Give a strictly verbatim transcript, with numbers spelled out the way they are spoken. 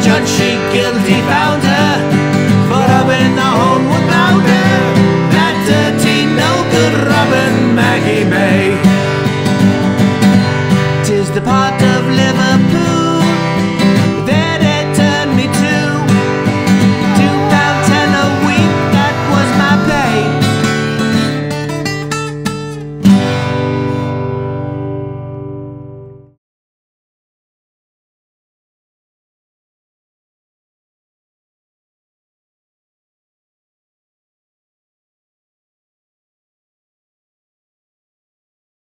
judge she guilty found her for robbing the home without her. That dirty, no good Robin, Maggie Mae. 'Tis the part